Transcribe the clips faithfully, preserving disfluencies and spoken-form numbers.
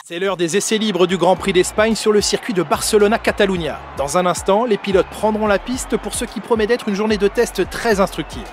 C'est l'heure des essais libres du Grand Prix d'Espagne sur le circuit de Barcelona-Catalunya. Dans un instant, les pilotes prendront la piste pour ce qui promet d'être une journée de test très instructive.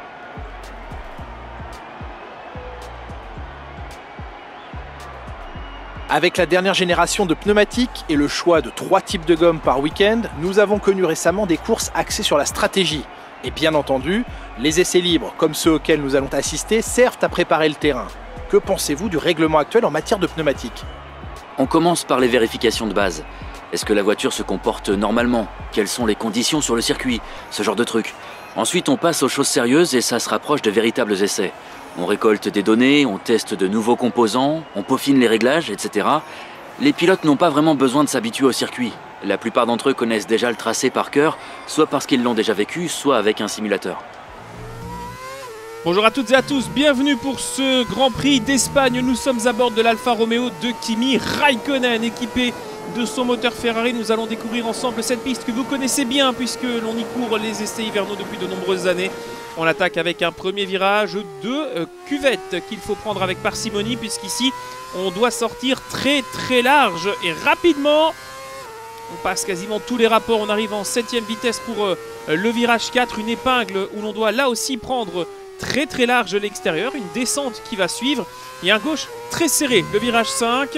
Avec la dernière génération de pneumatiques et le choix de trois types de gomme par week-end, nous avons connu récemment des courses axées sur la stratégie. Et bien entendu, les essais libres, comme ceux auxquels nous allons assister, servent à préparer le terrain. Que pensez-vous du règlement actuel en matière de pneumatiques ? On commence par les vérifications de base. Est-ce que la voiture se comporte normalement? Quelles sont les conditions sur le circuit? Ce genre de trucs. Ensuite, on passe aux choses sérieuses et ça se rapproche de véritables essais. On récolte des données, on teste de nouveaux composants, on peaufine les réglages, et cetera. Les pilotes n'ont pas vraiment besoin de s'habituer au circuit. La plupart d'entre eux connaissent déjà le tracé par cœur, soit parce qu'ils l'ont déjà vécu, soit avec un simulateur. Bonjour à toutes et à tous, bienvenue pour ce Grand Prix d'Espagne. Nous sommes à bord de l'Alfa Romeo de Kimi Raikkonen, équipé de son moteur Ferrari. Nous allons découvrir ensemble cette piste que vous connaissez bien puisque l'on y court les essais hivernaux depuis de nombreuses années. On attaque avec un premier virage de euh, cuvette qu'il faut prendre avec parcimonie puisqu'ici on doit sortir très très large et rapidement. On passe quasiment tous les rapports, on arrive en septième vitesse pour euh, le virage quatre, une épingle où l'on doit là aussi prendre très très large l'extérieur, une descente qui va suivre et un gauche très serré, le virage cinq.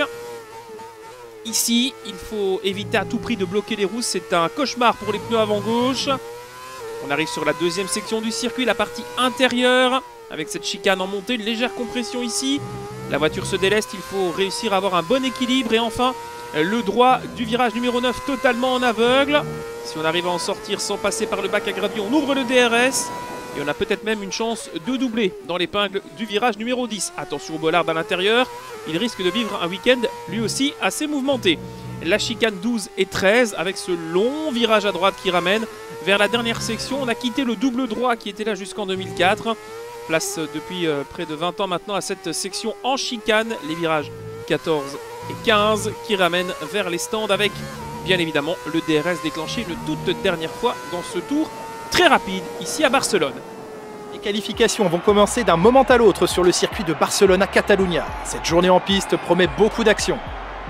Ici, il faut éviter à tout prix de bloquer les roues, c'est un cauchemar pour les pneus avant gauche. On arrive sur la deuxième section du circuit, la partie intérieure, avec cette chicane en montée, une légère compression ici. La voiture se déleste, il faut réussir à avoir un bon équilibre et enfin le droit du virage numéro neuf totalement en aveugle. Si on arrive à en sortir sans passer par le bac à gravier, on ouvre le D R S. Et on a peut-être même une chance de doubler dans l'épingle du virage numéro dix. Attention au bollard à l'intérieur, il risque de vivre un week-end lui aussi assez mouvementé. La chicane douze et treize avec ce long virage à droite qui ramène vers la dernière section. On a quitté le double droit qui était là jusqu'en deux mille quatre. Place depuis euh, près de vingt ans maintenant à cette section en chicane. Les virages quatorze et quinze qui ramènent vers les stands avec bien évidemment le D R S déclenché une toute dernière fois dans ce tour très rapide ici à Barcelone. Les qualifications vont commencer d'un moment à l'autre sur le circuit de Barcelona-Catalunya. Cette journée en piste promet beaucoup d'action.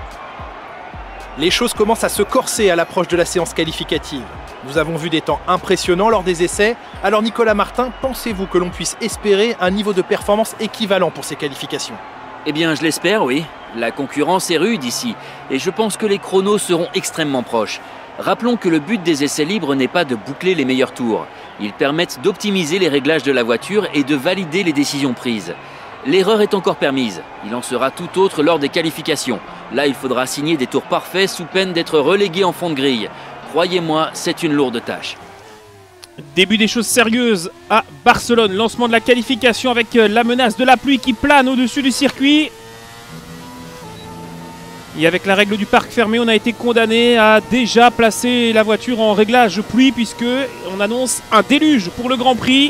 Les choses commencent à se corser à l'approche de la séance qualificative. Nous avons vu des temps impressionnants lors des essais. Alors Nicolas Martin, pensez-vous que l'on puisse espérer un niveau de performance équivalent pour ces qualifications? Eh bien, je l'espère, oui. La concurrence est rude ici et je pense que les chronos seront extrêmement proches. Rappelons que le but des essais libres n'est pas de boucler les meilleurs tours. Ils permettent d'optimiser les réglages de la voiture et de valider les décisions prises. L'erreur est encore permise. Il en sera tout autre lors des qualifications. Là, il faudra signer des tours parfaits sous peine d'être relégué en fond de grille. Croyez-moi, c'est une lourde tâche. Début des choses sérieuses à Barcelone. Lancement de la qualification avec la menace de la pluie qui plane au-dessus du circuit. Et avec la règle du parc fermé, on a été condamné à déjà placer la voiture en réglage pluie puisque on annonce un déluge pour le Grand Prix.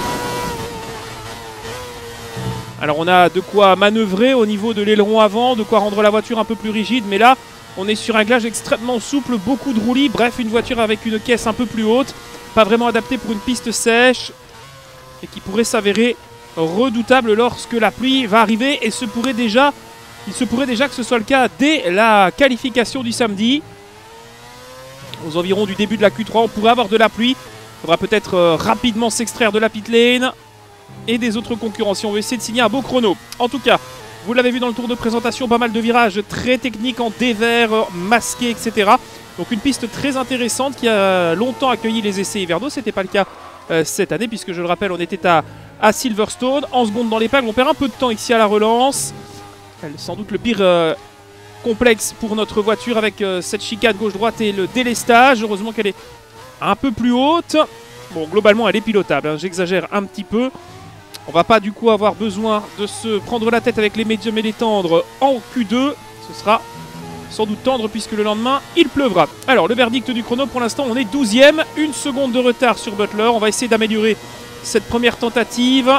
Alors on a de quoi manœuvrer au niveau de l'aileron avant, de quoi rendre la voiture un peu plus rigide, mais là on est sur un réglage extrêmement souple, beaucoup de roulis, bref une voiture avec une caisse un peu plus haute, pas vraiment adaptée pour une piste sèche et qui pourrait s'avérer redoutable lorsque la pluie va arriver et se pourrait déjà... Il se pourrait déjà que ce soit le cas dès la qualification du samedi. Aux environs du début de la Q trois, on pourrait avoir de la pluie. Il faudra peut-être euh, rapidement s'extraire de la pit lane et des autres concurrents si on veut essayer de signer un beau chrono. En tout cas, vous l'avez vu dans le tour de présentation, pas mal de virages très techniques en dévers, euh, masqués, et cetera. Donc une piste très intéressante qui a longtemps accueilli les essais hivernaux. Ce n'était pas le cas euh, cette année puisque je le rappelle, on était à, à Silverstone. En seconde dans l'épingle, on perd un peu de temps ici à la relance. Sans doute le pire euh, complexe pour notre voiture avec euh, cette chicane gauche-droite et le délestage. Heureusement qu'elle est un peu plus haute. Bon, globalement, elle est pilotable. Hein. J'exagère un petit peu. On va pas du coup avoir besoin de se prendre la tête avec les médiums et les tendres en Q deux. Ce sera sans doute tendre puisque le lendemain, il pleuvra. Alors, le verdict du chrono, pour l'instant, on est douzième. Une seconde de retard sur Butler. On va essayer d'améliorer cette première tentative.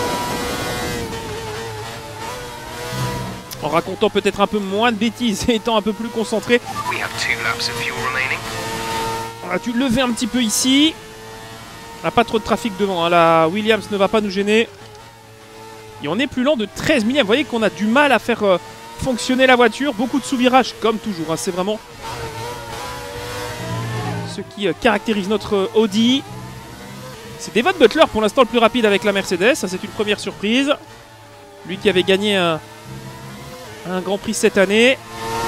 En racontant peut-être un peu moins de bêtises et étant un peu plus concentré. On a dû lever un petit peu ici. On n'a pas trop de trafic devant, hein. La Williams ne va pas nous gêner. Et on est plus lent de treize millièmes. Vous voyez qu'on a du mal à faire euh, fonctionner la voiture. Beaucoup de sous-virages, comme toujours. Hein. C'est vraiment ce qui euh, caractérise notre Audi. C'est Devon Butler pour l'instant le plus rapide avec la Mercedes. Ça, c'est une première surprise. Lui qui avait gagné un, un Grand Prix cette année.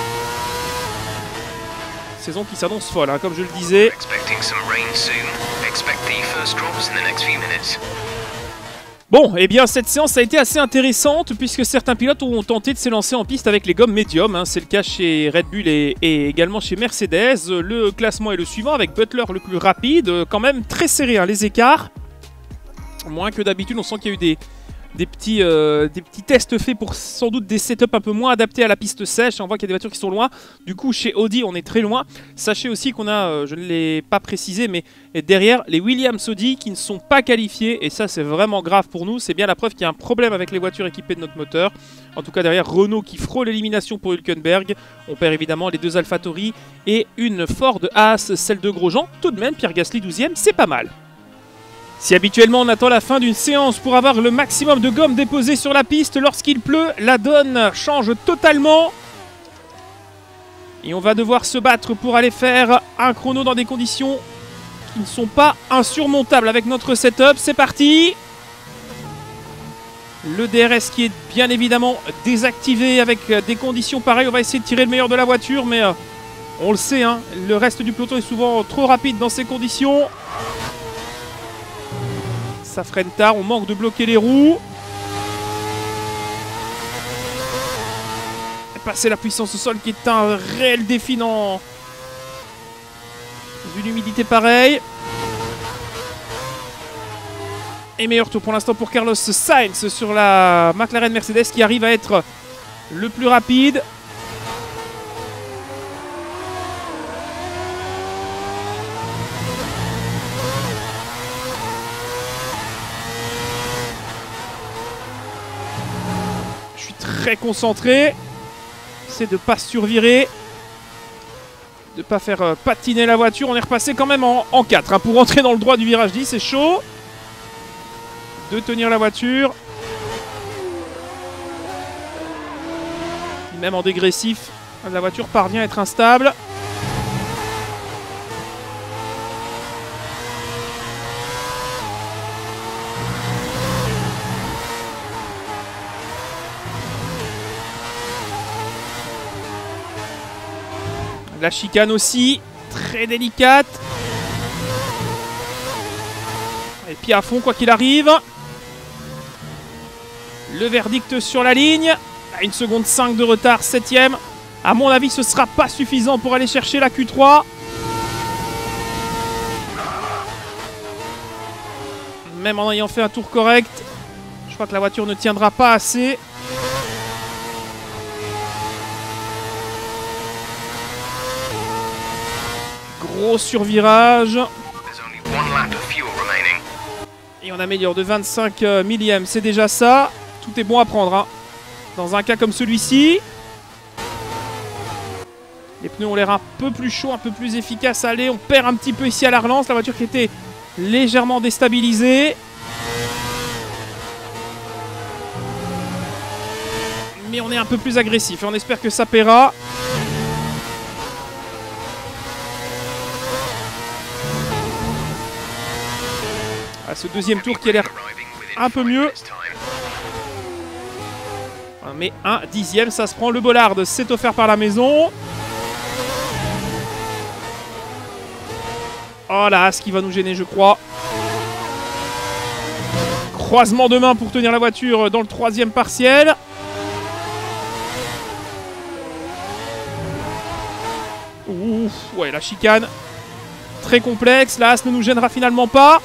Saison qui s'annonce folle, hein, comme je le disais. Bon, et eh bien cette séance a été assez intéressante puisque certains pilotes ont tenté de s'élancer en piste avec les gommes médium. Hein. C'est le cas chez Red Bull et, et également chez Mercedes. Le classement est le suivant avec Butler le plus rapide. Quand même très serré, hein, les écarts. Moins que d'habitude, on sent qu'il y a eu des, des, petits, euh, des petits tests faits pour sans doute des setups un peu moins adaptés à la piste sèche. On voit qu'il y a des voitures qui sont loin. Du coup, chez Audi, on est très loin. Sachez aussi qu'on a, euh, je ne l'ai pas précisé, mais derrière les Williams Audi qui ne sont pas qualifiés. Et ça, c'est vraiment grave pour nous. C'est bien la preuve qu'il y a un problème avec les voitures équipées de notre moteur. En tout cas, derrière Renault qui frôle l'élimination pour Hülkenberg. On perd évidemment les deux AlphaTauri et une Ford Haas, celle de Grosjean. Tout de même, Pierre Gasly douzième, c'est pas mal. Si habituellement on attend la fin d'une séance pour avoir le maximum de gomme déposée sur la piste, lorsqu'il pleut, la donne change totalement. Et on va devoir se battre pour aller faire un chrono dans des conditions qui ne sont pas insurmontables avec notre setup. C'est parti. Le D R S qui est bien évidemment désactivé avec des conditions pareilles. On va essayer de tirer le meilleur de la voiture, mais euh, on le sait, hein, le reste du peloton est souvent trop rapide dans ces conditions. Ça freine tard, on manque de bloquer les roues. Et passer la puissance au sol qui est un réel défi dans une humidité pareille. Et meilleur tour pour l'instant pour Carlos Sainz sur la McLaren Mercedes qui arrive à être le plus rapide. Très concentré, c'est de ne pas survirer, de ne pas faire euh, patiner la voiture. On est repassé quand même en, en quatre hein, pour rentrer dans le droit du virage dix, c'est chaud. De tenir la voiture. Même en dégressif, la voiture parvient à être instable. La chicane aussi, très délicate. Et puis à fond quoi qu'il arrive. Le verdict sur la ligne. À une seconde cinq de retard, septième. À mon avis, ce ne sera pas suffisant pour aller chercher la Q trois. Même en ayant fait un tour correct, je crois que la voiture ne tiendra pas assez. Gros survirage. Et on améliore de vingt-cinq millièmes, c'est déjà ça. Tout est bon à prendre hein. Dans un cas comme celui-ci. Les pneus ont l'air un peu plus chauds, un peu plus efficaces. Allez, on perd un petit peu ici à la relance. La voiture qui était légèrement déstabilisée. Mais on est un peu plus agressif et on espère que ça paiera. À ce deuxième tour qui a l'air un peu mieux. Mais un dixième, ça se prend. Le Bollard, c'est offert par la maison. Oh là, ce qui va nous gêner, je crois. Croisement de main pour tenir la voiture dans le troisième partiel. Ouf, ouais, la chicane. Très complexe. La Haas ne nous gênera finalement pas.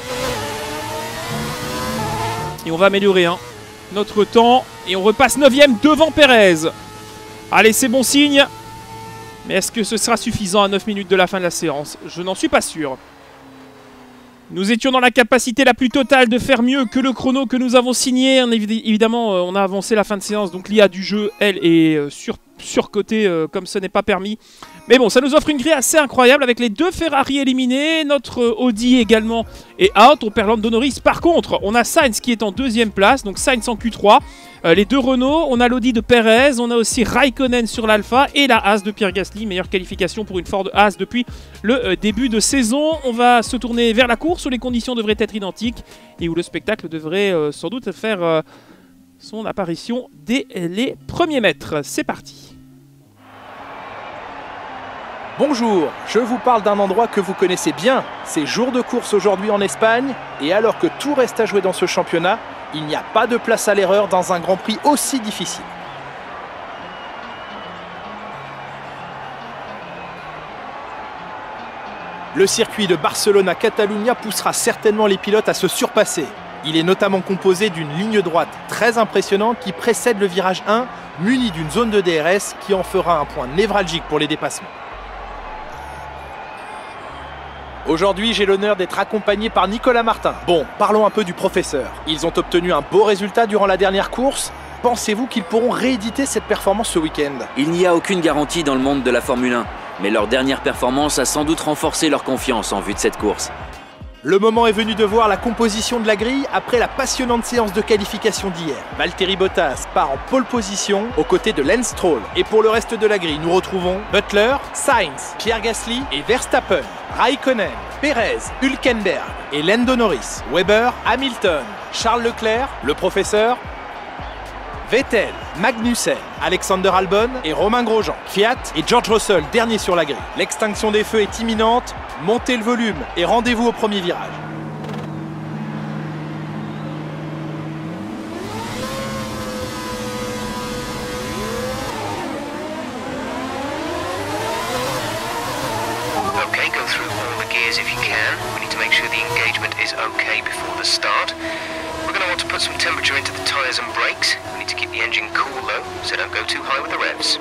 Et on va améliorer hein, notre temps. Et on repasse neuvième devant Pérez. Allez, c'est bon signe. Mais est-ce que ce sera suffisant à neuf minutes de la fin de la séance? Je n'en suis pas sûr. Nous étions dans la capacité la plus totale de faire mieux que le chrono que nous avons signé. On, évidemment, on a avancé la fin de séance. Donc l'I A du jeu, elle, est sur, surcoté euh, comme ce n'est pas permis. Mais bon, ça nous offre une grille assez incroyable avec les deux Ferrari éliminés, notre Audi également est out, on perd Lando Norris. Par contre, on a Sainz qui est en deuxième place, donc Sainz en Q trois. Euh, les deux Renault, on a l'Audi de Perez, on a aussi Raikkonen sur l'Alpha et la Haas de Pierre Gasly. Meilleure qualification pour une Ford Haas depuis le euh, début de saison. On va se tourner vers la course où les conditions devraient être identiques et où le spectacle devrait euh, sans doute faire euh, son apparition dès les premiers mètres. C'est parti. Bonjour, je vous parle d'un endroit que vous connaissez bien. C'est jour de course aujourd'hui en Espagne et alors que tout reste à jouer dans ce championnat, il n'y a pas de place à l'erreur dans un Grand Prix aussi difficile. Le circuit de Barcelona-Catalunya poussera certainement les pilotes à se surpasser. Il est notamment composé d'une ligne droite très impressionnante qui précède le virage un, muni d'une zone de D R S qui en fera un point névralgique pour les dépassements. Aujourd'hui, j'ai l'honneur d'être accompagné par Nicolas Martin. Bon, parlons un peu du professeur. Ils ont obtenu un beau résultat durant la dernière course. Pensez-vous qu'ils pourront rééditer cette performance ce week-end? Il n'y a aucune garantie dans le monde de la Formule un, mais leur dernière performance a sans doute renforcé leur confiance en vue de cette course. Le moment est venu de voir la composition de la grille après la passionnante séance de qualification d'hier. Valtteri Bottas part en pole position aux côtés de Lance Stroll. Et pour le reste de la grille, nous retrouvons Butler, Sainz, Pierre Gasly et Verstappen, Raikkonen, Perez, Hülkenberg et Lando Norris, Weber, Hamilton, Charles Leclerc, le professeur, Vettel, Magnussen, Alexander Albon et Romain Grosjean, Fiat et George Russell, dernier sur la grille. L'extinction des feux est imminente, montez le volume et rendez-vous au premier virage. Okay, go through all the gears if you can. We need to make sure the engagement is okay before the start. We're going to want to put some temperature into the tyres and brakes. We need to keep the engine cool though, so don't go too high with the revs.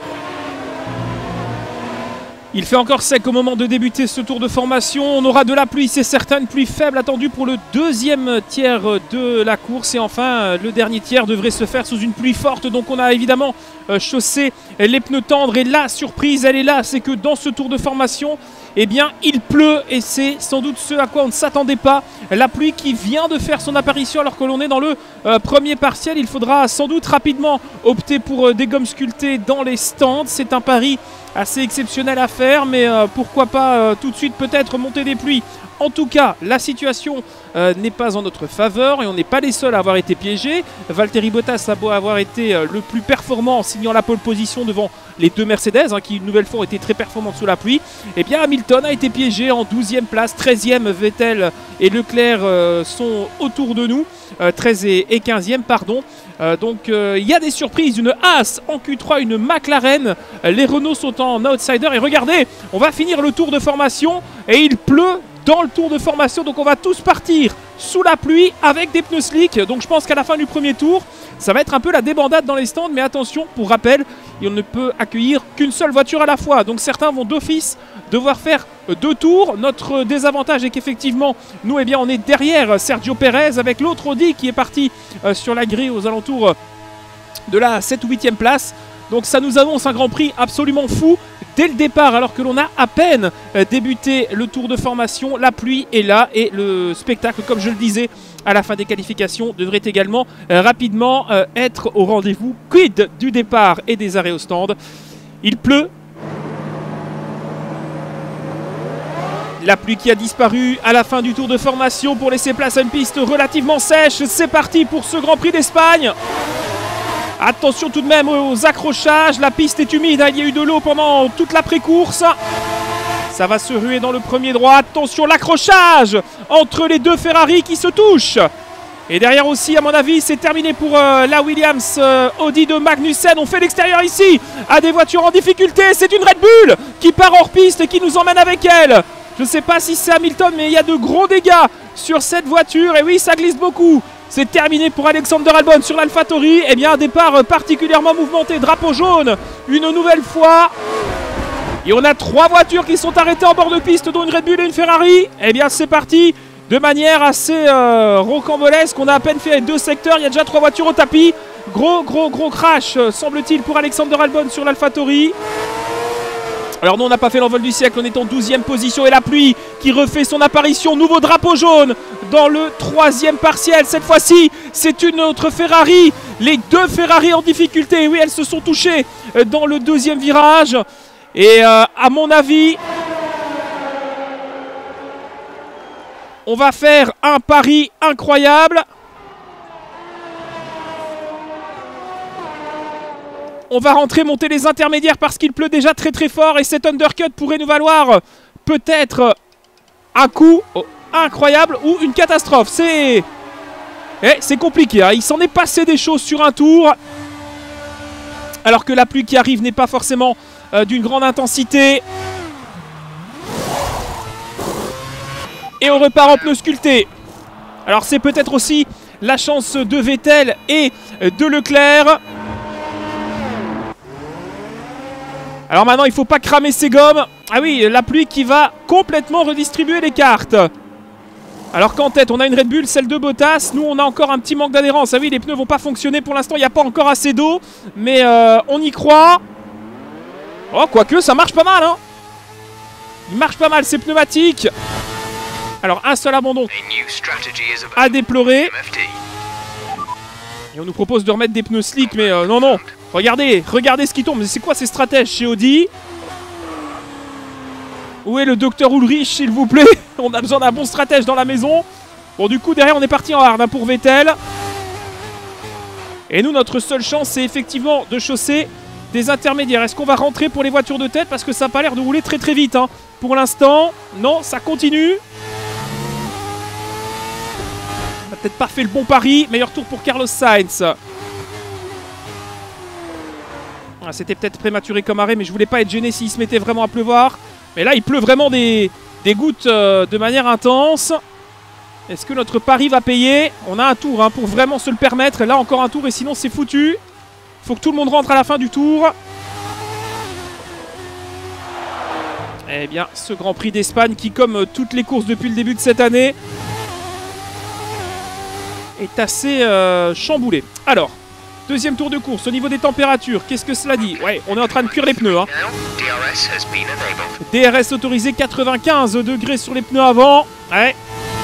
Il fait encore sec au moment de débuter ce tour de formation. On aura de la pluie, c'est certain, une pluie faible attendue pour le deuxième tiers de la course. Et enfin, le dernier tiers devrait se faire sous une pluie forte. Donc on a évidemment chaussé les pneus tendres. Et la surprise, elle est là, c'est que dans ce tour de formation, eh bien, il pleut. Et c'est sans doute ce à quoi on ne s'attendait pas. La pluie qui vient de faire son apparition alors que l'on est dans le euh, premier partiel. Il faudra sans doute rapidement opter pour euh, des gommes sculptées dans les stands. C'est un pari assez exceptionnel à faire, mais euh, pourquoi pas euh, tout de suite peut-être monter des pluies. En tout cas, la situation euh, n'est pas en notre faveur et on n'est pas les seuls à avoir été piégés. Valtteri Bottas a beau avoir été euh, le plus performant en signant la pole position devant les deux Mercedes, hein, qui une nouvelle fois ont été très performantes sous la pluie. Et bien Hamilton a été piégé en douzième place, treizième Vettel et Leclerc euh, sont autour de nous, euh, treize et quinzième pardon. Euh, donc il euh, y a des surprises, une Haas en Q trois, une McLaren, les Renault sont en outsider et regardez, on va finir le tour de formation et il pleut dans le tour de formation, donc on va tous partir sous la pluie avec des pneus slick. Donc je pense qu'à la fin du premier tour, ça va être un peu la débandade dans les stands, mais attention, pour rappel, on ne peut accueillir qu'une seule voiture à la fois, donc certains vont d'office devoir faire deux tours. Notre désavantage est qu'effectivement, nous, eh bien, on est derrière Sergio Perez avec l'autre Audi qui est parti euh, sur la grille aux alentours de la sept ou huitième place. Donc ça nous annonce un Grand Prix absolument fou dès le départ, alors que l'on a à peine euh, débuté le tour de formation. La pluie est là et le spectacle, comme je le disais, à la fin des qualifications, devrait également euh, rapidement euh, être au rendez-vous. Quid du départ et des arrêts au stand. Il pleut. La pluie qui a disparu à la fin du tour de formation pour laisser place à une piste relativement sèche. C'est parti pour ce Grand Prix d'Espagne. Attention tout de même aux accrochages, la piste est humide, il y a eu de l'eau pendant toute l'après-course. Ça va se ruer dans le premier droit, attention l'accrochage entre les deux Ferrari qui se touchent. Et derrière aussi, à mon avis, c'est terminé pour euh, la Williams euh, Audi de Magnussen. On fait l'extérieur ici, à des voitures en difficulté, c'est une Red Bull qui part hors piste et qui nous emmène avec elle. Je ne sais pas si c'est Hamilton, mais il y a de gros dégâts sur cette voiture, et oui, ça glisse beaucoup. C'est terminé pour Alexander Albon sur l'AlphaTauri. Et eh bien un départ particulièrement mouvementé. Drapeau jaune une nouvelle fois. Et on a trois voitures qui sont arrêtées en bord de piste, dont une Red Bull et une Ferrari. Et eh bien c'est parti de manière assez euh, rocambolesque. On a à peine fait deux secteurs. Il y a déjà trois voitures au tapis. Gros, gros, gros crash, euh, semble-t-il, pour Alexander Albon sur l'AlphaTauri. Alors nous on n'a pas fait l'envol du siècle, on est en douzième position et la pluie qui refait son apparition, nouveau drapeau jaune dans le troisième partiel. Cette fois-ci c'est une autre Ferrari, les deux Ferrari en difficulté, oui elles se sont touchées dans le deuxième virage. Et euh, à mon avis, on va faire un pari incroyable. On va rentrer, monter les intermédiaires parce qu'il pleut déjà très très fort. Et cet undercut pourrait nous valoir peut-être un coup incroyable ou une catastrophe. C'est eh, c'est compliqué, hein. Il s'en est passé des choses sur un tour. Alors que la pluie qui arrive n'est pas forcément euh, d'une grande intensité. Et on repart en pneus sculptés. Alors c'est peut-être aussi la chance de Vettel et de Leclerc. Alors maintenant, il ne faut pas cramer ses gommes. Ah oui, la pluie qui va complètement redistribuer les cartes. Alors qu'en tête, on a une Red Bull, celle de Bottas. Nous, on a encore un petit manque d'adhérence. Ah oui, les pneus ne vont pas fonctionner pour l'instant. Il n'y a pas encore assez d'eau. Mais euh, on y croit. Oh, quoique, ça marche pas mal, hein. Il marche pas mal, ces pneumatiques. Alors, un seul abandon à déplorer. Et on nous propose de remettre des pneus slick. Mais euh, non, non. Regardez, regardez ce qui tombe. Mais c'est quoi ces stratèges chez Audi? Où est le docteur Ulrich, s'il vous plaît? On a besoin d'un bon stratège dans la maison. Bon, du coup, derrière, on est parti en hard hein, pour Vettel. Et nous, notre seule chance, c'est effectivement de chausser des intermédiaires. Est-ce qu'on va rentrer pour les voitures de tête? Parce que ça n'a pas l'air de rouler très très vite. Hein. Pour l'instant, non, ça continue. On n'a peut-être pas fait le bon pari. Meilleur tour pour Carlos Sainz. Ah, c'était peut-être prématuré comme arrêt, mais je voulais pas être gêné s'il se mettait vraiment à pleuvoir. Mais là, il pleut vraiment des, des gouttes euh, de manière intense. Est-ce que notre pari va payer? On a un tour hein, pour vraiment se le permettre. Là, encore un tour et sinon, c'est foutu. Il faut que tout le monde rentre à la fin du tour. Eh bien, ce Grand Prix d'Espagne qui, comme toutes les courses depuis le début de cette année, est assez euh, chamboulé. Alors... Deuxième tour de course, au niveau des températures, qu'est-ce que cela dit? Ouais, on est en train de cuire les pneus. Hein. D R S autorisé quatre-vingt-quinze degrés sur les pneus avant. Ouais.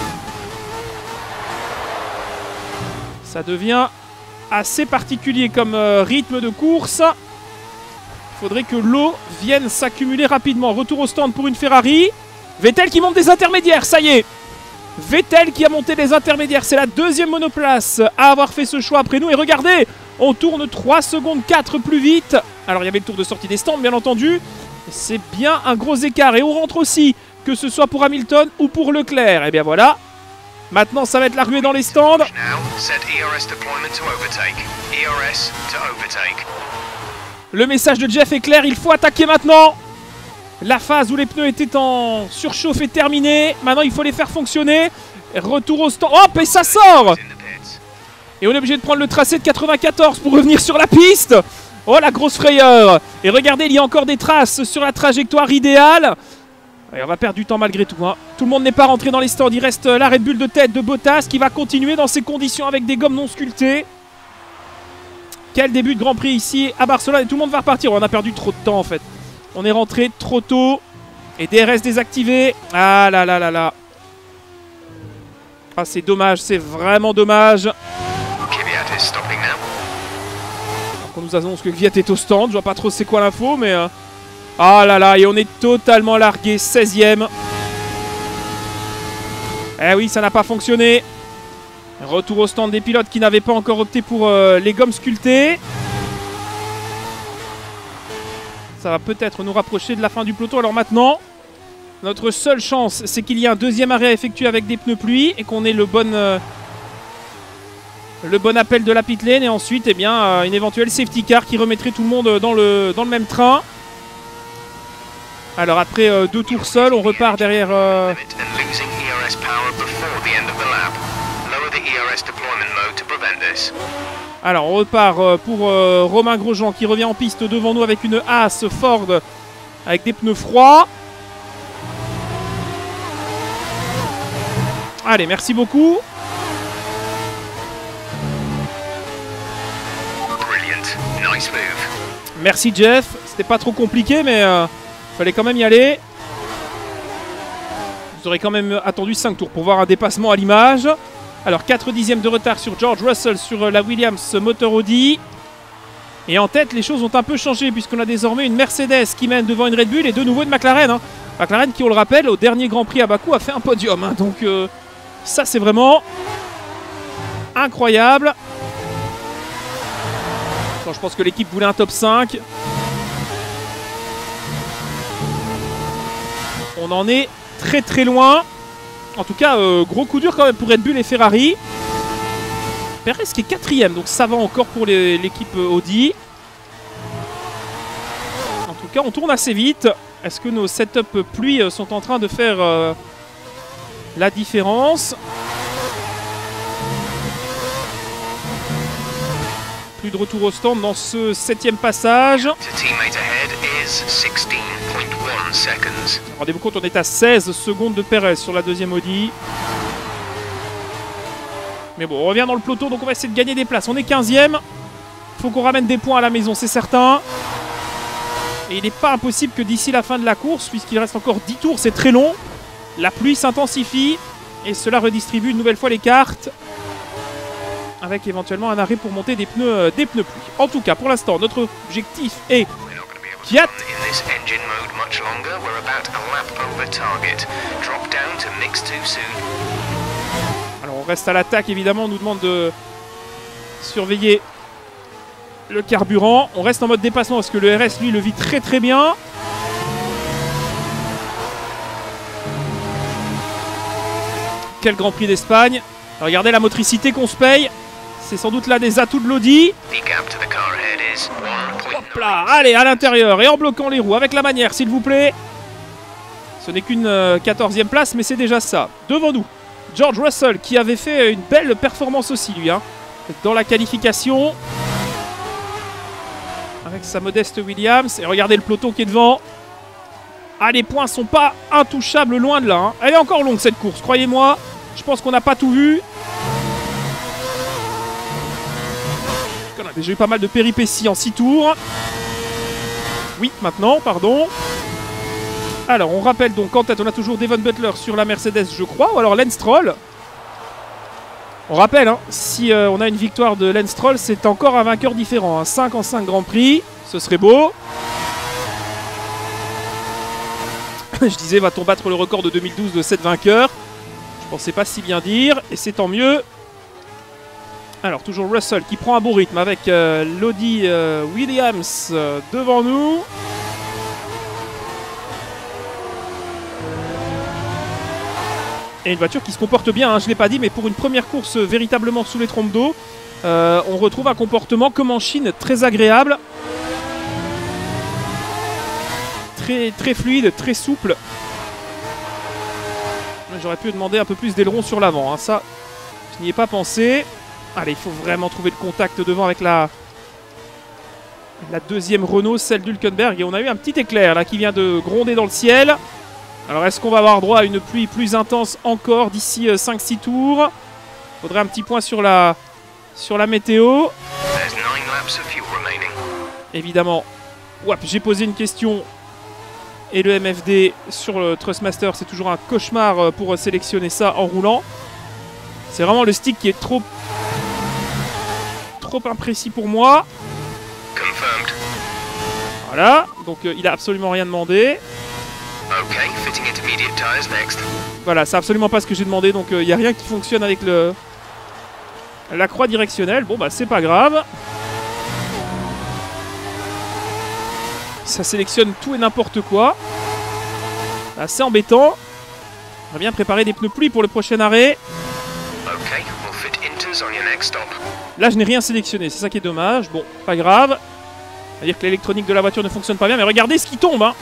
Ça devient assez particulier comme euh, rythme de course. Il faudrait que l'eau vienne s'accumuler rapidement. Retour au stand pour une Ferrari. Vettel qui monte des intermédiaires, ça y est. Vettel qui a monté des intermédiaires. C'est la deuxième monoplace à avoir fait ce choix après nous. Et regardez, on tourne trois secondes quatre plus vite. Alors il y avait le tour de sortie des stands bien entendu. C'est bien un gros écart. Et on rentre aussi, que ce soit pour Hamilton ou pour Leclerc. Et bien voilà. Maintenant ça va être la ruée dans les stands. Le message de Jeff est clair, il faut attaquer maintenant. La phase où les pneus étaient en surchauffe est terminée. Maintenant il faut les faire fonctionner. Retour au stand. Hop, et ça sort. Et on est obligé de prendre le tracé de quatre-vingt-quatorze pour revenir sur la piste. Oh la grosse frayeur. Et regardez, il y a encore des traces sur la trajectoire idéale. Et on va perdre du temps malgré tout hein. Tout le monde n'est pas rentré dans les stands. Il reste la Red Bull de tête de Bottas qui va continuer dans ces conditions avec des gommes non sculptées. Quel début de Grand Prix ici à Barcelone. Et tout le monde va repartir. On a perdu trop de temps en fait. On est rentré trop tôt. Et D R S désactivé. Ah là là là là. Ah c'est dommage, c'est vraiment dommage. On nous annonce que Kvyat est au stand. Je vois pas trop c'est quoi l'info mais... Euh... Ah là là, et on est totalement largué. seizième. Eh oui, ça n'a pas fonctionné. Retour au stand des pilotes qui n'avaient pas encore opté pour euh, les gommes sculptées. Ça va peut-être nous rapprocher de la fin du peloton. Alors maintenant, notre seule chance, c'est qu'il y ait un deuxième arrêt à effectuer avec des pneus pluie et qu'on ait le bon, euh, le bon appel de la pit lane. Et ensuite, eh bien, euh, une éventuelle safety car qui remettrait tout le monde dans le, dans le même train. Alors après euh, deux tours seuls, on repart derrière... Euh... Alors on repart euh, pour euh, Romain Grosjean qui revient en piste devant nous avec une Haas Ford avec des pneus froids. Allez, merci beaucoup. Nice move. Merci Jeff, c'était pas trop compliqué mais euh, fallait quand même y aller. Vous aurez quand même attendu cinq tours pour voir un dépassement à l'image. Alors quatre dixièmes de retard sur George Russell sur la Williams moteur Audi. Et en tête les choses ont un peu changé puisqu'on a désormais une Mercedes qui mène devant une Red Bull et de nouveau une McLaren. Hein. McLaren qui on le rappelle au dernier Grand Prix à Bakou a fait un podium. Hein. Donc euh, ça c'est vraiment incroyable. Bon, je pense que l'équipe voulait un top cinq. On en est très très loin. En tout cas, euh, gros coup dur quand même pour Red Bull et Ferrari. Perez qui est quatrième, donc ça va encore pour l'équipe Audi. En tout cas, on tourne assez vite. Est-ce que nos setup pluie sont en train de faire euh, la différence? Plus de retour au stand dans ce septième passage. Rendez-vous compte, on est à seize secondes de Perez sur la deuxième Audi. Mais bon, on revient dans le peloton, donc on va essayer de gagner des places. On est quinzième. Il faut qu'on ramène des points à la maison, c'est certain. Et il n'est pas impossible que d'ici la fin de la course, puisqu'il reste encore dix tours, c'est très long, la pluie s'intensifie et cela redistribue une nouvelle fois les cartes. Avec éventuellement un arrêt pour monter des pneus, euh, des pneus pluie. En tout cas, pour l'instant, notre objectif est Fiat. Alors on reste à l'attaque, évidemment, on nous demande de surveiller le carburant. On reste en mode dépassement parce que le R S, lui, le vit très très bien. Quel Grand Prix d'Espagne. Regardez la motricité qu'on se paye. C'est sans doute l'un des atouts de l'Audi. Hop là, allez, à l'intérieur et en bloquant les roues avec la manière, s'il vous plaît. Ce n'est qu'une euh, quatorzième place, mais c'est déjà ça. Devant nous, George Russell qui avait fait une belle performance aussi, lui, hein, dans la qualification. Avec sa modeste Williams. Et regardez le peloton qui est devant. Ah, les points sont pas intouchables, loin de là. Hein. Elle est encore longue cette course, croyez-moi. Je pense qu'on n'a pas tout vu. On a déjà eu pas mal de péripéties en six tours. Oui, maintenant, pardon. Alors, on rappelle donc qu'en tête, on a toujours Devon Butler sur la Mercedes, je crois. Ou alors Lance Stroll. On rappelle, hein, si euh, on a une victoire de Lance Stroll, c'est encore un vainqueur différent. Hein. cinq en cinq Grands Prix, ce serait beau. Je disais, va-t-on battre le record de deux mille douze de sept vainqueurs? Je pensais pas si bien dire, et c'est tant mieux. Alors, toujours Russell qui prend un beau rythme avec euh, l'Audi euh, Williams euh, devant nous. Et une voiture qui se comporte bien, hein, je ne l'ai pas dit, mais pour une première course euh, véritablement sous les trompes d'eau, euh, on retrouve un comportement comme en Chine, très agréable. Très, très fluide, très souple. J'aurais pu demander un peu plus d'aileron sur l'avant, hein. Ça, je n'y ai pas pensé. Allez, il faut vraiment trouver le contact devant avec la, la deuxième Renault, celle d'Hülkenberg. Et on a eu un petit éclair là qui vient de gronder dans le ciel. Alors, est-ce qu'on va avoir droit à une pluie plus intense encore d'ici euh, cinq six tours? Il faudrait un petit point sur la, sur la météo. Évidemment, j'ai posé une question. Et le M F D sur le Trustmaster, c'est toujours un cauchemar pour sélectionner ça en roulant. C'est vraiment le stick qui est trop trop imprécis pour moi. Confirmed. Voilà, donc euh, il a absolument rien demandé. Okay, fitting intermediate tires next. Voilà, c'est absolument pas ce que j'ai demandé, donc il euh, n'y a rien qui fonctionne avec le la croix directionnelle. Bon bah c'est pas grave. Ça sélectionne tout et n'importe quoi. Assez embêtant. On va bien préparer des pneus pluie pour le prochain arrêt. Okay, we'll fit inters on your next stop. Là, je n'ai rien sélectionné. C'est ça qui est dommage. Bon, pas grave. C'est-à-dire que l'électronique de la voiture ne fonctionne pas bien. Mais regardez ce qui tombe. Hein.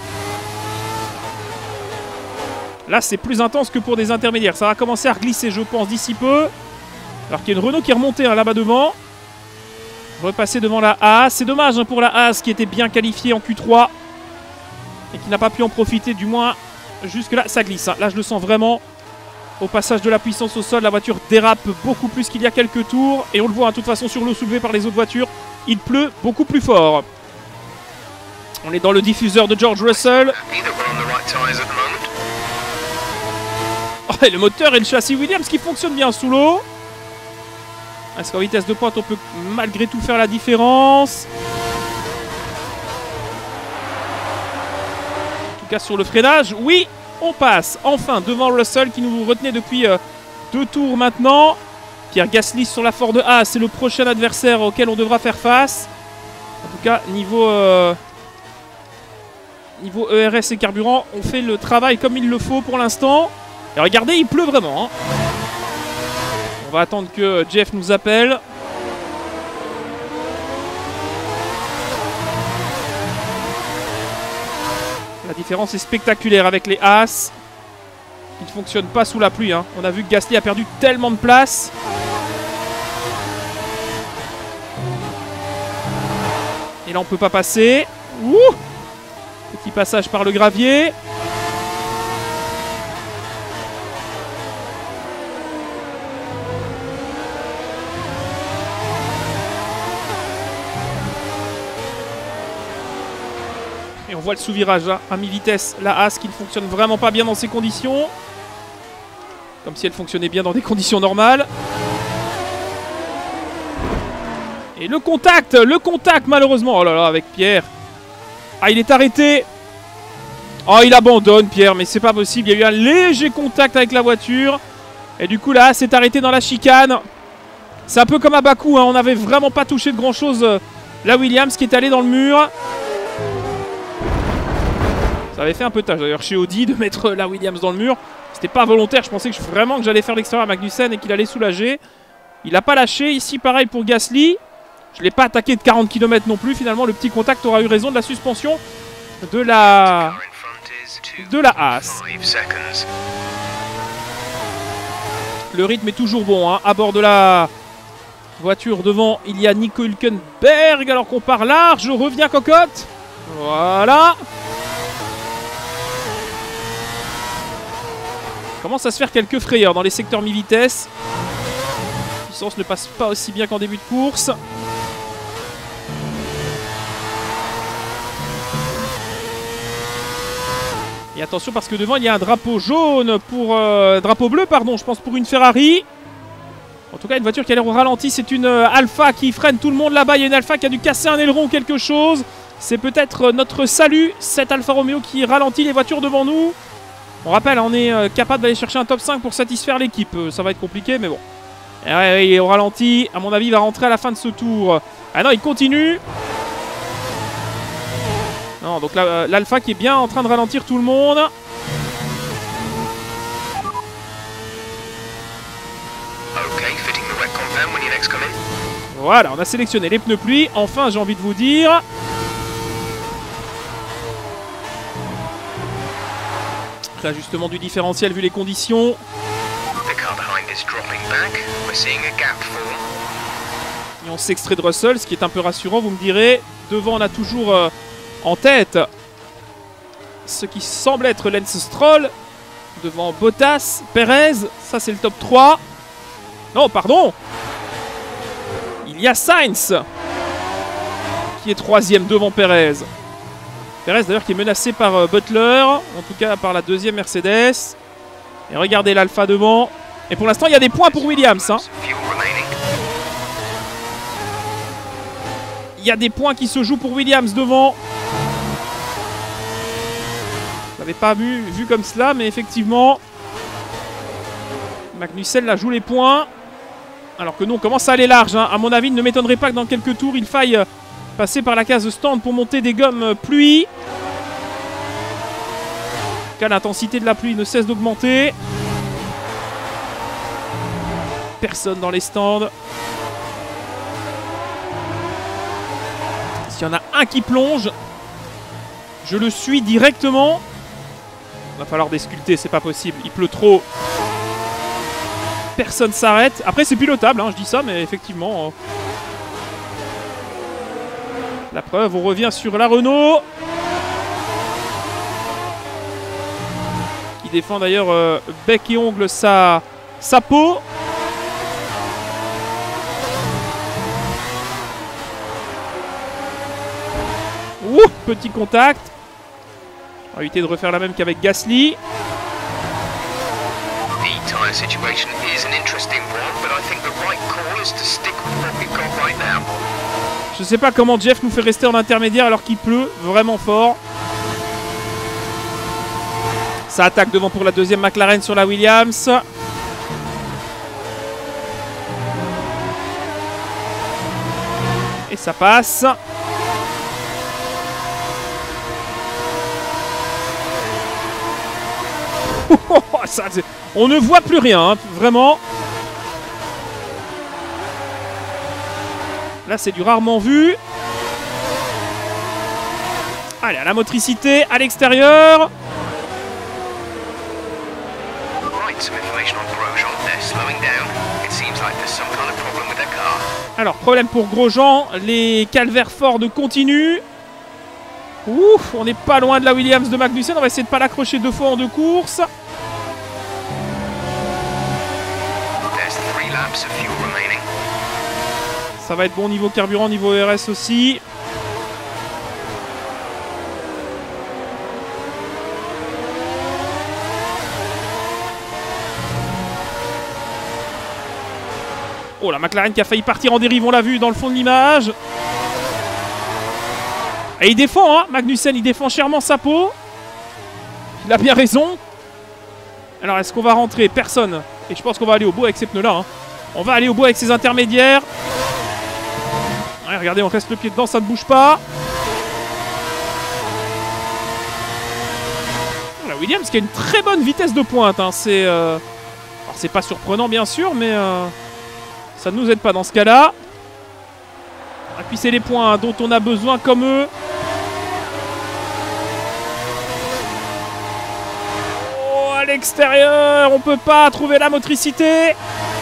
Là, c'est plus intense que pour des intermédiaires. Ça va commencer à glisser, je pense, d'ici peu. Alors qu'il y a une Renault qui est remontée hein, là-bas devant. Repasser devant la Haas. C'est dommage hein, pour la Haas qui était bien qualifiée en Q trois. Et qui n'a pas pu en profiter, du moins jusque-là. Ça glisse. Hein. Là, je le sens vraiment au passage de la puissance au sol, la voiture dérape beaucoup plus qu'il y a quelques tours. Et on le voit, hein, de toute façon, sur l'eau soulevée par les autres voitures, il pleut beaucoup plus fort. On est dans le diffuseur de George Russell. Oh, et le moteur et le châssis Williams qui fonctionnent bien sous l'eau. Est-ce qu'en vitesse de pointe, on peut malgré tout faire la différence? En tout cas, sur le freinage, oui, on passe enfin devant Russell qui nous retenait depuis euh, deux tours maintenant. Pierre Gasly sur la Ford A, c'est le prochain adversaire auquel on devra faire face. En tout cas, niveau, euh, niveau E R S et carburant, on fait le travail comme il le faut pour l'instant. Et regardez, il pleut vraiment. Hein. On va attendre que Jeff nous appelle. La différence est spectaculaire avec les Haas. Ils ne fonctionnent pas sous la pluie. Hein. On a vu que Gasly a perdu tellement de place. Et là, on ne peut pas passer. Ouh, petit passage par le gravier. Et on voit le sous-virage là, à mi-vitesse, la Haas qui ne fonctionne vraiment pas bien dans ces conditions. Comme si elle fonctionnait bien dans des conditions normales. Et le contact, le contact malheureusement. Oh là là, avec Pierre. Ah, il est arrêté. Oh, il abandonne Pierre, mais c'est pas possible. Il y a eu un léger contact avec la voiture. Et du coup, la Haas s'est arrêtée dans la chicane. C'est un peu comme à Bakou, hein. On n'avait vraiment pas touché de grand-chose. La Williams qui est allée dans le mur. Ça avait fait un peu tâche d'ailleurs chez Audi de mettre la Williams dans le mur. C'était pas volontaire, je pensais que vraiment que j'allais faire l'extérieur à Magnussen et qu'il allait soulager. Il n'a pas lâché, ici pareil pour Gasly. Je ne l'ai pas attaqué de quarante kilomètres non plus. Finalement, le petit contact aura eu raison de la suspension de la, de la Haas. Le rythme est toujours bon, hein. À bord de la voiture devant, il y a Nico Hülkenberg alors qu'on part large. Je reviens cocotte. Voilà. Commence à se faire quelques frayeurs dans les secteurs mi-vitesse. La puissance ne passe pas aussi bien qu'en début de course. Et attention parce que devant il y a un drapeau jaune pour... Euh, drapeau bleu pardon, je pense pour une Ferrari. En tout cas une voiture qui a l'air au ralenti. C'est une euh, Alpha qui freine tout le monde là-bas. Il y a une Alpha qui a dû casser un aileron ou quelque chose. C'est peut-être notre salut, cette Alfa Romeo qui ralentit les voitures devant nous. On rappelle, on est euh, capable d'aller chercher un top cinq pour satisfaire l'équipe. Euh, ça va être compliqué, mais bon. Et ouais, il est au ralenti. À mon avis, il va rentrer à la fin de ce tour. Ah non, il continue. Non, donc l'Alpha qui est bien en train de ralentir tout le monde. Voilà, on a sélectionné les pneus pluie. Enfin, j'ai envie de vous dire... Ajustement du différentiel vu les conditions. Et on s'extrait de Russell, ce qui est un peu rassurant, vous me direz. Devant, on a toujours euh, en tête ce qui semble être Lance Stroll. Devant Bottas, Perez, ça c'est le top trois. Non, pardon. Il y a Sainz qui est troisième devant Perez. Perez d'ailleurs qui est menacé par euh, Butler, en tout cas par la deuxième Mercedes. Et regardez l'Alpha devant. Et pour l'instant il y a des points pour Williams. Hein. Il y a des points qui se jouent pour Williams devant. Je l'avais pas vu, vu comme cela, mais effectivement Magnussen là joue les points. Alors que nous on commence à aller large. Hein. À mon avis il ne m'étonnerait pas que dans quelques tours il faille... Euh, passer par la case stand pour monter des gommes pluie. En tout cas, l'intensité de la pluie ne cesse d'augmenter. Personne dans les stands. S'il y en a un qui plonge, je le suis directement. Il va falloir desculter, c'est pas possible. Il pleut trop. Personne s'arrête. Après, c'est pilotable, hein, je dis ça, mais effectivement... La preuve, on revient sur la Renault. qui défend d'ailleurs euh, bec et ongle sa, sa peau. Ouh, petit contact. On va éviter de refaire la même qu'avec Gasly. The tyre situation is an interesting one, but I think the right call is to stick with what we've got right now. Je sais pas comment Jeff nous fait rester en intermédiaire alors qu'il pleut vraiment fort. Ça attaque devant pour la deuxième McLaren sur la Williams. Et ça passe. Ça, on ne voit plus rien, hein, vraiment. Là, c'est du rarement vu. Allez, à la motricité, à l'extérieur. Alors, problème pour Grosjean. Les calvaires Ford continuent. Ouf, on n'est pas loin de la Williams de Magnussen. On va essayer de ne pas l'accrocher deux fois en deux courses. Ça va être bon niveau carburant, niveau R S aussi. Oh, la McLaren qui a failli partir en dérive, on l'a vu dans le fond de l'image. Et il défend, hein, Magnussen, il défend chèrement sa peau. Il a bien raison. Alors, est-ce qu'on va rentrer? Personne. Et je pense qu'on va aller au bout avec ces pneus-là. Hein. On va aller au bout avec ces intermédiaires. Ouais, regardez, on reste le pied dedans, ça ne bouge pas. La Williams qui a une très bonne vitesse de pointe. Hein. C'est euh... Alors, c'est pas surprenant, bien sûr, mais euh... ça ne nous aide pas dans ce cas-là. Et puis, c'est les points dont on a besoin comme eux. Oh, à l'extérieur, on peut pas trouver la motricité.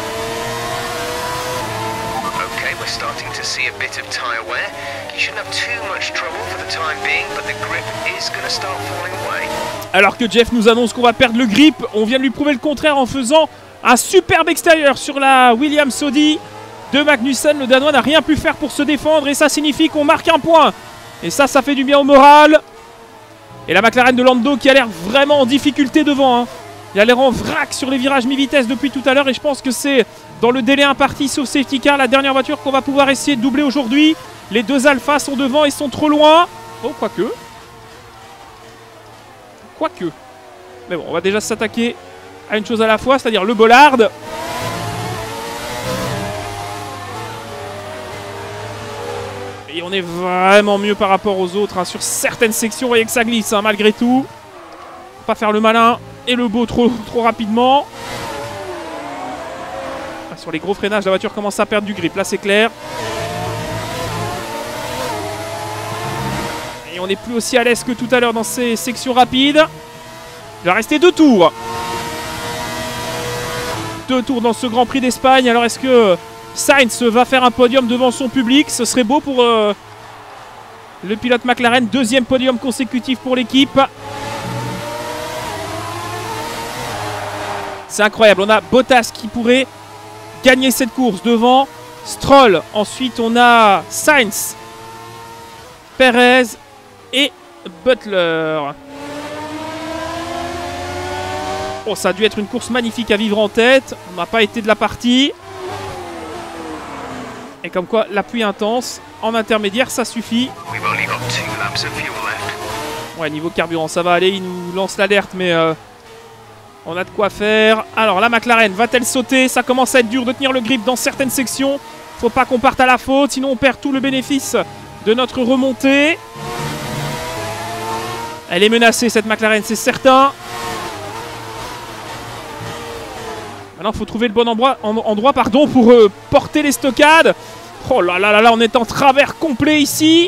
Starting to see a bit of tyre wear. You shouldn't have too much trouble for the time being, but the grip is going to start falling away. Alors que Jeff nous annonce qu'on va perdre le grip, on vient de lui prouver le contraire en faisant un superbe extérieur sur la Williams Audi de Magnussen. Le Danois n'a rien pu faire pour se défendre et ça signifie qu'on marque un point. Et ça, ça fait du bien au moral. Et la McLaren de Lando qui a l'air vraiment en difficulté devant. Hein. Il a l'air en vrac sur les virages mi-vitesse depuis tout à l'heure et je pense que c'est dans le délai imparti sauf safety car la dernière voiture qu'on va pouvoir essayer de doubler aujourd'hui. Les deux Alphas sont devant et sont trop loin. Oh, quoique. Quoique. Mais bon, on va déjà s'attaquer à une chose à la fois, c'est-à-dire le Bollard. Et on est vraiment mieux par rapport aux autres. Hein. Sur certaines sections, vous voyez que ça glisse hein, malgré tout. Faut pas faire le malin et le beau trop, trop rapidement. Ah, sur les gros freinages, la voiture commence à perdre du grip. Là, c'est clair. Et on n'est plus aussi à l'aise que tout à l'heure dans ces sections rapides. Il va rester deux tours. Deux tours dans ce Grand Prix d'Espagne. Alors, est-ce que Sainz va faire un podium devant son public? Ce serait beau pour euh, le pilote McLaren. Deuxième podium consécutif pour l'équipe. C'est incroyable. On a Bottas qui pourrait gagner cette course devant Stroll. Ensuite, on a Sainz, Perez et Butler. Oh, ça a dû être une course magnifique à vivre en tête. On n'a pas été de la partie. Et comme quoi, la pluie intense en intermédiaire, ça suffit. Ouais, niveau carburant, ça va aller. Il nous lance l'alerte, mais euh, on a de quoi faire. Alors, la McLaren va-t-elle sauter? Ça commence à être dur de tenir le grip dans certaines sections. Faut pas qu'on parte à la faute, sinon on perd tout le bénéfice de notre remontée. Elle est menacée, cette McLaren, c'est certain. Maintenant, il faut trouver le bon endroit, en, endroit pardon, pour euh, porter les stockades. Oh là là là là, on est en travers complet ici.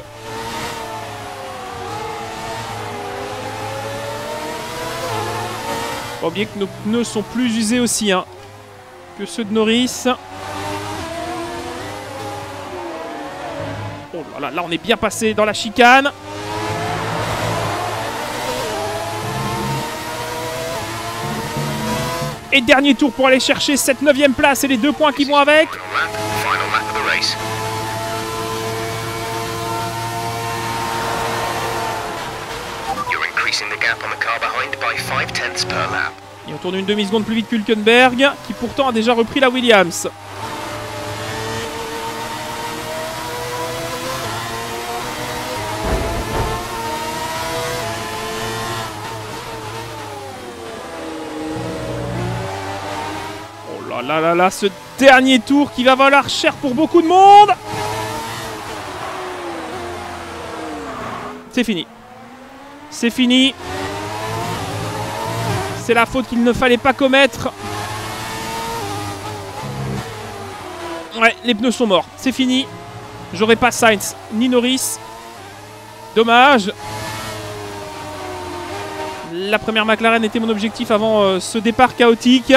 Faut pas oublier que nos pneus sont plus usés aussi hein, que ceux de Norris. Oh là là, là on est bien passé dans la chicane. Et dernier tour pour aller chercher cette neuvième place et les deux points qui vont avec. Et on tourne une demi-seconde plus vite qu'Hülkenberg, qui pourtant a déjà repris la Williams. Oh là là là là, ce dernier tour qui va valoir cher pour beaucoup de monde. C'est fini. C'est fini. C'est la faute qu'il ne fallait pas commettre. Ouais, les pneus sont morts. C'est fini. J'aurai pas Sainz ni Norris. Dommage. La première McLaren était mon objectif avant euh, ce départ chaotique.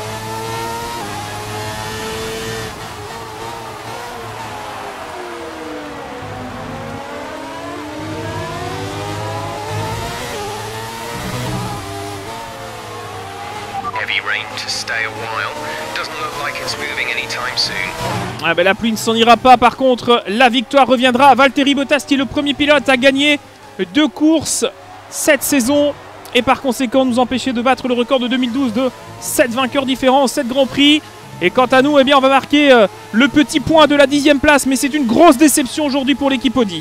Ah ben la pluie ne s'en ira pas. Par contre, la victoire reviendra à Valtteri Bottas, qui est le premier pilote à gagner deux courses cette saison et par conséquent nous empêcher de battre le record de deux mille douze de sept vainqueurs différents, sept Grands Prix. Et quant à nous, eh bien, on va marquer euh, le petit point de la dixième place, mais c'est une grosse déception aujourd'hui pour l'équipe Audi.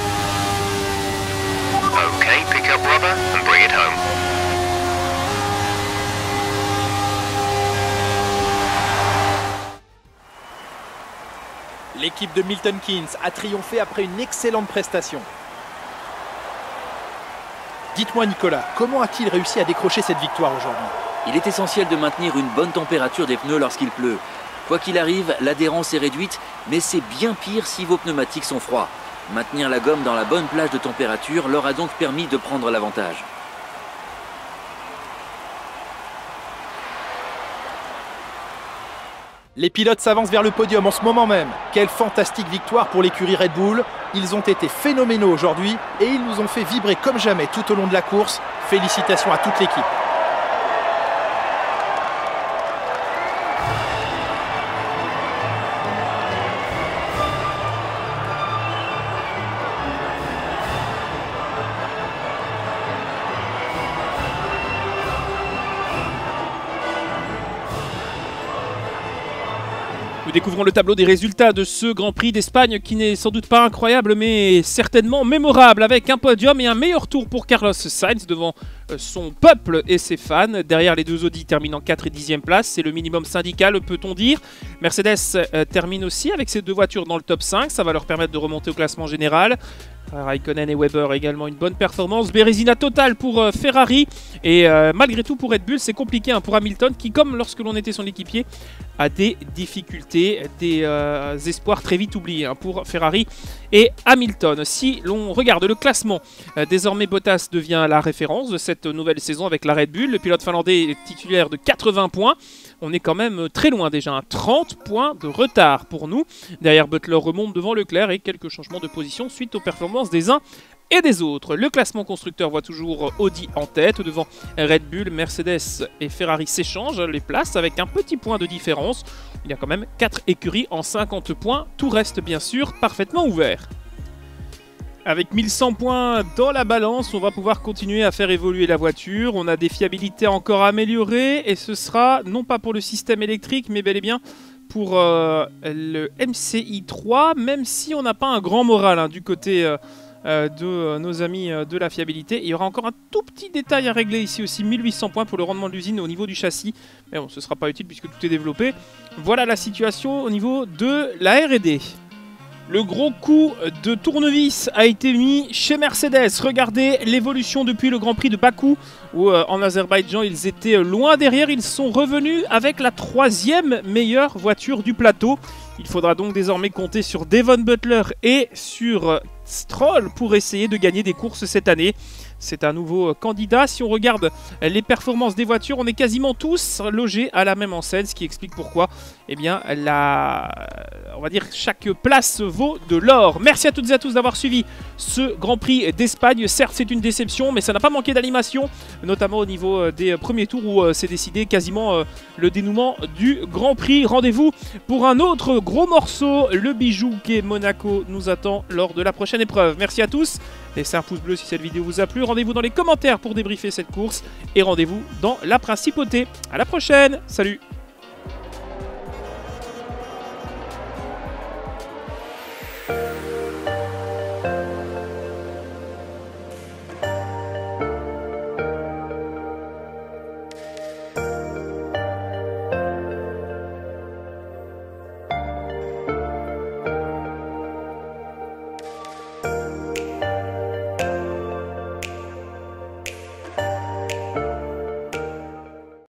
Okay, pick up rubber and bring it home. L'équipe de Milton Keynes a triomphé après une excellente prestation. Dites-moi Nicolas, comment a-t-il réussi à décrocher cette victoire aujourd'hui? Il est essentiel de maintenir une bonne température des pneus lorsqu'il pleut. Quoi qu'il arrive, l'adhérence est réduite, mais c'est bien pire si vos pneumatiques sont froids. Maintenir la gomme dans la bonne plage de température leur a donc permis de prendre l'avantage. Les pilotes s'avancent vers le podium en ce moment même. Quelle fantastique victoire pour l'écurie Red Bull. Ils ont été phénoménaux aujourd'hui et ils nous ont fait vibrer comme jamais tout au long de la course. Félicitations à toute l'équipe. Nous découvrons le tableau des résultats de ce Grand Prix d'Espagne qui n'est sans doute pas incroyable mais certainement mémorable, avec un podium et un meilleur tour pour Carlos Sainz devant son peuple et ses fans. Derrière, les deux Audi terminent en quatre et dixième place, c'est le minimum syndical peut-on dire. Mercedes euh, termine aussi avec ses deux voitures dans le top cinq, ça va leur permettre de remonter au classement général. Raikkonen et Weber également une bonne performance. Bérésina totale pour euh, Ferrari et euh, malgré tout pour Red Bull c'est compliqué hein, pour Hamilton qui, comme lorsque l'on était son équipier, a des difficultés, des euh, espoirs très vite oubliés hein, pour Ferrari et Hamilton. Si l'on regarde le classement, euh, désormais Bottas devient la référence de cette nouvelle saison avec la Red Bull. Le pilote finlandais est titulaire de quatre-vingts points. On est quand même très loin déjà, hein, trente points de retard pour nous. Derrière, Butler remonte devant Leclerc et quelques changements de position suite aux performances des uns et des autres. Le classement constructeur voit toujours Audi en tête, devant Red Bull, Mercedes et Ferrari s'échangent les places avec un petit point de différence. Il y a quand même quatre écuries en cinquante points, tout reste bien sûr parfaitement ouvert. Avec mille cent points dans la balance, on va pouvoir continuer à faire évoluer la voiture. On a des fiabilités encore améliorées et ce sera non pas pour le système électrique mais bel et bien pour euh, le M C I trois, même si on n'a pas un grand moral hein, du côté euh, euh, de euh, nos amis euh, de la fiabilité. Il y aura encore un tout petit détail à régler ici aussi, mille huit cents points pour le rendement de l'usine au niveau du châssis. Mais bon, ce ne sera pas utile puisque tout est développé. Voilà la situation au niveau de la R et D. Le gros coup de tournevis a été mis chez Mercedes. Regardez l'évolution depuis le Grand Prix de Bakou, où euh, en Azerbaïdjan ils étaient loin derrière. Ils sont revenus avec la troisième meilleure voiture du plateau. Il faudra donc désormais compter sur Devon Butler et sur euh, Stroll pour essayer de gagner des courses cette année. C'est un nouveau candidat. Si on regarde les performances des voitures, on est quasiment tous logés à la même enseigne, ce qui explique pourquoi, eh bien, la... on va dire chaque place vaut de l'or. Merci à toutes et à tous d'avoir suivi ce Grand Prix d'Espagne. Certes, c'est une déception, mais ça n'a pas manqué d'animation, notamment au niveau des premiers tours où c'est décidé quasiment le dénouement du Grand Prix. Rendez-vous pour un autre gros morceau, le bijou qu'est Monaco nous attend lors de la prochaine épreuve. Merci à tous, laissez un pouce bleu si cette vidéo vous a plu, rendez-vous dans les commentaires pour débriefer cette course et rendez-vous dans la principauté. À la prochaine, salut.